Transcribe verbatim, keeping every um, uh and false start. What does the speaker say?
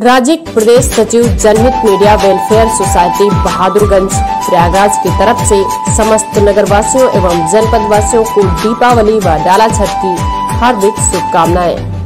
राज्य प्रदेश सचिव जनहित media welfare society Bahadurganj Prayagraj की तरफ से समस्त नगरवासियों एवं जनपद वासियों को दीपावली व डाला छठ की हार्दिक शुभकामनाएं।